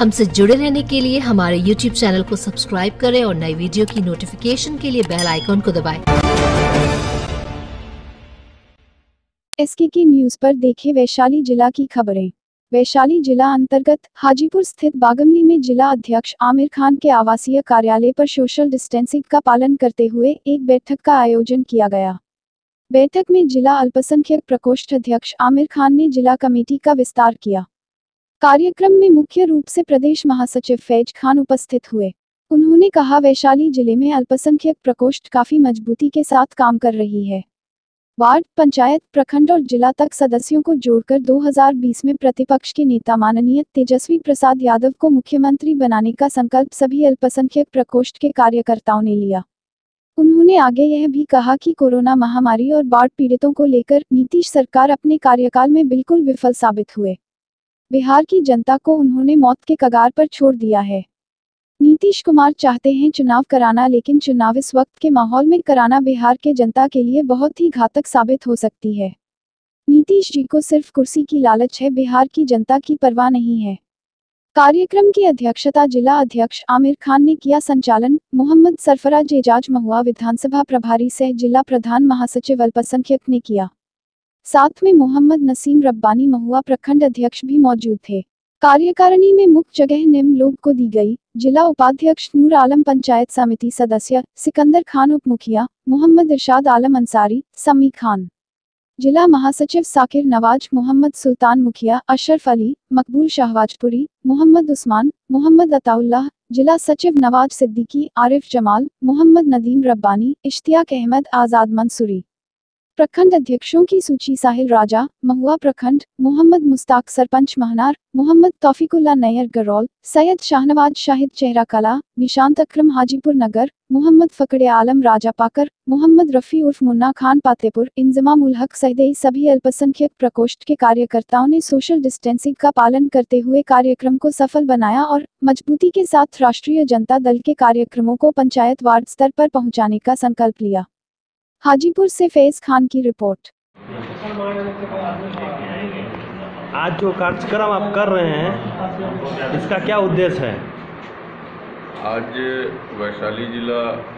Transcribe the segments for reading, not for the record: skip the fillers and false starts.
हमसे जुड़े रहने के लिए हमारे YouTube चैनल को सब्सक्राइब करें और नई वीडियो की नोटिफिकेशन के लिए बेल आइकॉन को दबाएं। SKK न्यूज पर देखें वैशाली जिला की खबरें। वैशाली जिला अंतर्गत हाजीपुर स्थित बागमली में जिला अध्यक्ष आमिर खान के आवासीय कार्यालय पर सोशल डिस्टेंसिंग का पालन करते हुए एक बैठक का आयोजन किया गया। बैठक में जिला अल्पसंख्यक प्रकोष्ठ अध्यक्ष आमिर खान ने जिला कमेटी का विस्तार किया। कार्यक्रम में मुख्य रूप से प्रदेश महासचिव फैज खान उपस्थित हुए। उन्होंने कहा, वैशाली जिले में अल्पसंख्यक प्रकोष्ठ काफी मजबूती के साथ काम कर रही है। वार्ड, पंचायत, प्रखंड और जिला तक सदस्यों को जोड़कर 2020 में प्रतिपक्ष के नेता माननीय तेजस्वी प्रसाद यादव को मुख्यमंत्री बनाने का संकल्प सभी अल्पसंख्यक प्रकोष्ठ के कार्यकर्ताओं ने लिया। उन्होंने आगे यह भी कहा कि कोरोना महामारी और बाढ़ पीड़ितों को लेकर नीतीश सरकार अपने कार्यकाल में बिल्कुल विफल साबित हुए। बिहार की जनता को उन्होंने मौत के कगार पर छोड़ दिया है। नीतीश कुमार चाहते हैं चुनाव कराना, लेकिन चुनाव इस वक्त के माहौल में कराना बिहार के जनता के लिए बहुत ही घातक साबित हो सकती है। नीतीश जी को सिर्फ कुर्सी की लालच है, बिहार की जनता की परवाह नहीं है। कार्यक्रम की अध्यक्षता जिला अध्यक्ष आमिर खान ने किया। संचालन मोहम्मद सरफराज एजाज महुआ विधानसभा प्रभारी सह जिला प्रधान महासचिव अल्पसंख्यक ने किया। साथ में मोहम्मद नसीम रब्बानी महुआ प्रखंड अध्यक्ष भी मौजूद थे। कार्यकारिणी में मुख्य जगह निम्न लोग को दी गई: जिला उपाध्यक्ष नूर आलम, पंचायत समिति सदस्य सिकंदर खान, उप मुखिया मोहम्मद इरशाद आलम अंसारी, समी खान, जिला महासचिव साकिर नवाज, मोहम्मद सुल्तान मुखिया, अशरफ अली, मकबूल शाहवाजपुरी, मोहम्मद उस्मान, मोहम्मद अताउल्लाह, जिला सचिव नवाज सिद्दीकी, आरिफ जमाल, मोहम्मद नदीम रब्बानी, इश्तियाक अहमद, आजाद मंसूरी। प्रखंड अध्यक्षों की सूची: साहिल राजा महुआ प्रखंड, मोहम्मद मुस्ताक सरपंच महनार, मोहम्मद तौफीकुल्ला नैयर गरौल, सैयद शाहनवाज शाहिद चेहरा कला, निशांत अकरम हाजीपुर नगर, मोहम्मद फकड़े आलम राजा पाकर, मोहम्मद रफ़ी उर्फ मुन्ना खान पातेपुर, इंजमाम उल हक सैदई। सभी अल्पसंख्यक प्रकोष्ठ के कार्यकर्ताओं ने सोशल डिस्टेंसिंग का पालन करते हुए कार्यक्रम को सफल बनाया और मजबूती के साथ राष्ट्रीय जनता दल के कार्यक्रमों को पंचायत वार्ड स्तर पर पहुंचाने का संकल्प लिया। हाजीपुर से फैज खान की रिपोर्ट। आज जो कार्यक्रम आप कर रहे हैं, इसका क्या उद्देश्य है? आज वैशाली जिला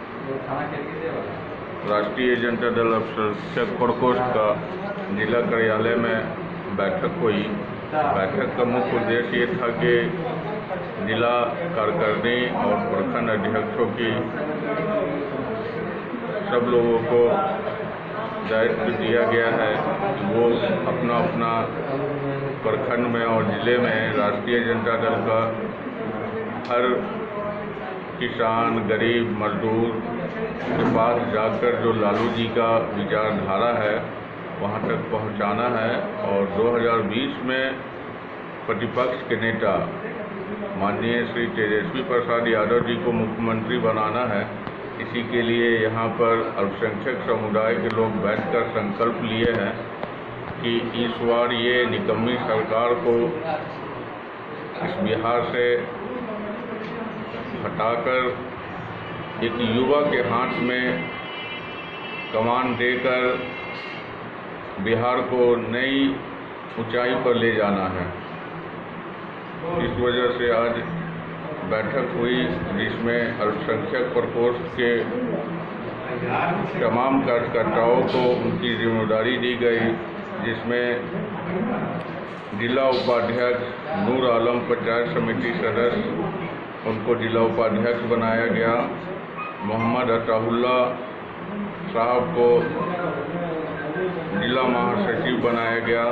राष्ट्रीय जनता दल अल्पसंख्यक प्रकोष्ठ का जिला कार्यालय में बैठक हुई। बैठक का मुख्य उद्देश्य ये था कि जिला कार्यकारिणी और प्रखंड अध्यक्षों की सब लोगों को दायित्व दिया गया है कि वो अपना अपना प्रखंड में और ज़िले में राष्ट्रीय जनता दल का हर किसान, गरीब, मजदूर के पास जाकर जो लालू जी का विचारधारा है वहाँ तक पहुँचाना है। और 2020 में प्रतिपक्ष के नेता माननीय श्री तेजस्वी प्रसाद यादव जी को मुख्यमंत्री बनाना है। इसी के लिए यहाँ पर अल्पसंख्यक समुदाय के लोग बैठकर संकल्प लिए हैं कि इस बार ये निकम्मी सरकार को इस बिहार से हटाकर एक युवा के हाथ में कमान देकर बिहार को नई ऊंचाई पर ले जाना है। इस वजह से आज बैठक हुई, जिसमें अल्पसंख्यक प्रकोष्ठ के तमाम कार्यकर्ताओं को उनकी जिम्मेदारी दी गई, जिसमें जिला उपाध्यक्ष नूर आलम पंचायत समिति सदस्य, उनको जिला उपाध्यक्ष बनाया गया। मोहम्मद अताउल्लाह साहब को जिला महासचिव बनाया गया।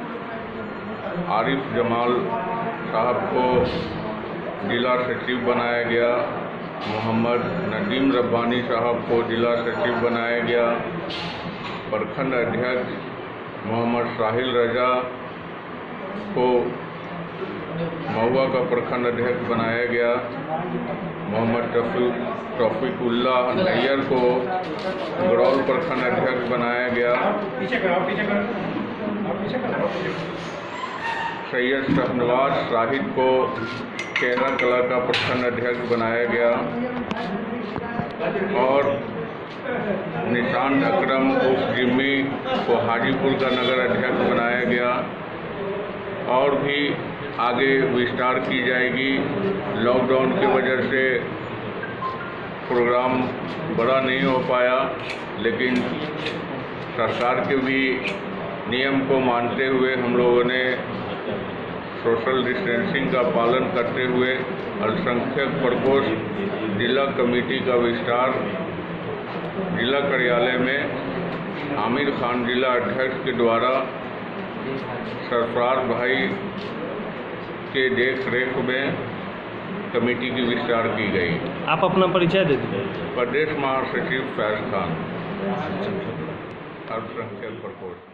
आरिफ जमाल साहब को जिला सचिव बनाया गया। मोहम्मद नदीम रब्बानी साहब को जिला सचिव बनाया गया। प्रखंड अध्यक्ष मोहम्मद साहिल राजा को महुआ का प्रखंड अध्यक्ष बनाया गया। मोहम्मद तौफीकुल्ला नैयर को गरौल प्रखंड अध्यक्ष बनाया गया। सैयद शाहनवाज शाहिद को चेहरा कला का प्रखंड अध्यक्ष बनाया गया और निशांत अकरम उर्फ जिम्मी को हाजीपुर का नगर अध्यक्ष बनाया गया। और भी आगे विस्तार की जाएगी। लॉकडाउन की वजह से प्रोग्राम बड़ा नहीं हो पाया, लेकिन सरकार के भी नियम को मानते हुए हम लोगों ने सोशल डिस्टेंसिंग का पालन करते हुए अल्पसंख्यक प्रकोष्ठ जिला कमेटी का विस्तार जिला कार्यालय में आमिर खान जिला अध्यक्ष के द्वारा सरफराज भाई के देख रेख में कमेटी की विस्तार की गई। आप अपना परिचय दे दीजिए। प्रदेश महासचिव फैज खान, अल्पसंख्यक प्रकोष्ठ।